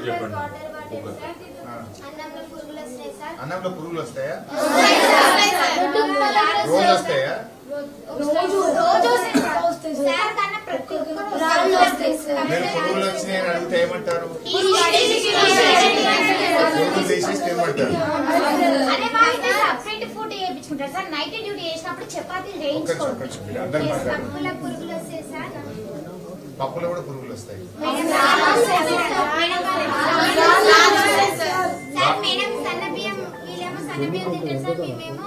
చెప్పండి. అన్నంలో పురుగులు వస్తాయా? రోజు వస్తాయా? మీరు పురుగులు వచ్చినాయని అడిగితే ఏమంటారు? పురుగులు తీసేస్తే ఏమంటారు? నైట్ డ్యూటీ చేసినప్పుడు చపాతీలు వేయించుకోండి. పప్పులో కూడా పురుగులు వస్తాయి. మేడం సన్నబియ్యం వీళ్ళేమో సన్నబియ్యం తింటారు సార్, మేమేమో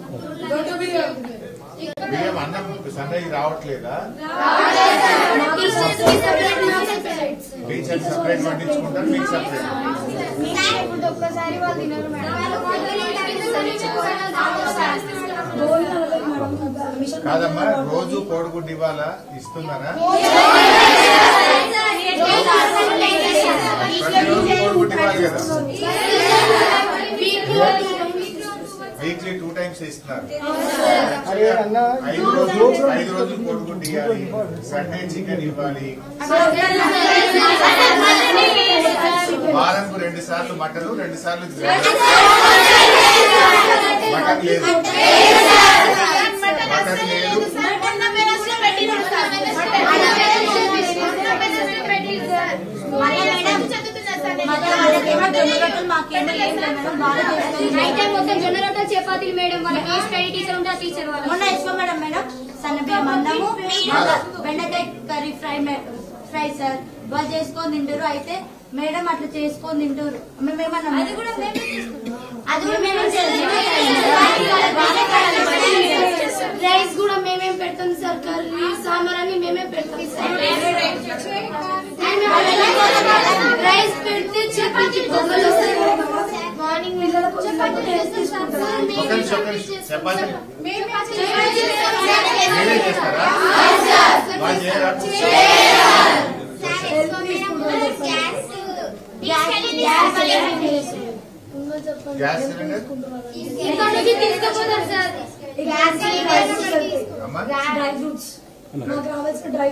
బియ్యం అన్నం సన్నది రావట్లేదా? టీచర్ సపరేట్ వండించుకుంటారు, మీకు సపరేట్. ఒక్కసారి వాళ్ళు తినరు కాదమ్మా, రోజు కోడిగుడ్డు ఇవ్వాలా? ఇస్తున్నారా? ప్రతిరోజు కోడిగుడ్డు ఇవ్వాలి కదా? వీక్లీ 2 times ఇస్తున్నారు. 5 రోజులు కోడిగుడ్డు ఇవ్వాలి, సండే చికెన్ ఇవ్వాలి, వారంకు 2 సార్లు మటన్, 2 సార్లు మటన్ లేదు, మటన్ లేదు. చపాతీలు మేడం వాళ్ళకి స్టడీ టీచర్ ఉంటే టీచర్ వాళ్ళు మేడం మేడం సన్నబియ్యం అన్నము బెండకాయ కర్రీ ఫ్రై సార్ వాళ్ళు చేసుకొని తింటారు. అయితే మేడం అట్లా చేసుకొని తింటారు. మేమేమన్నా అది కూడా రైస్ కూడా మేమేం పెడతాం సార్, కర్రీ సాంబార్ అని మేమే పెడతాం సార్. రైస్ పెడితే chapati morning chapati gas cylinder తీసుకుపోతారు సార్. డ్రై ఫ్రూట్స్ మాకు కావాల్సిన డ్రై